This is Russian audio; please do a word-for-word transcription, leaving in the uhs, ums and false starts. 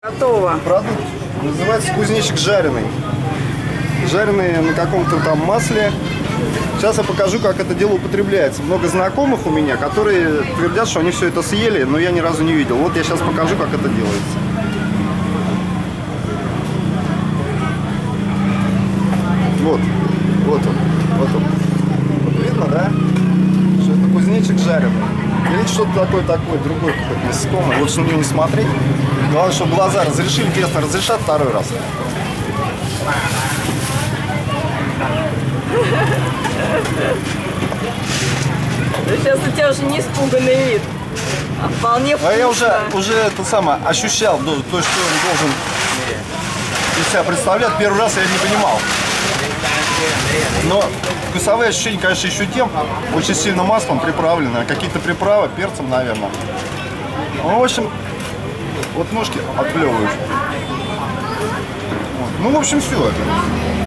Готово. Продукт называется кузнечик жареный. Жареный на каком-то там масле. Сейчас я покажу, как это дело употребляется. Много знакомых у меня, которые твердят, что они все это съели, но я ни разу не видел. Вот я сейчас покажу, как это делается. Вот, вот он, вот он. Вот видно, да? Что это кузнечик жареный. Или что-то такое, такое, другой какой-то насекомый. Лучше на него не смотреть. Главное, чтобы глаза разрешили. Интересно, разрешат второй раз? Сейчас у тебя уже не испуганный вид, а вполне вкусно. А я уже, уже это самое ощущал, то, что он должен из себя представлять. Первый раз я не понимал. Но вкусовые ощущения, конечно, еще тем, очень сильно маслом приправлены, какие-то приправы, перцем, наверное. Ну, в общем, вот ножки отплевываешь. Вот. Ну, в общем, все это.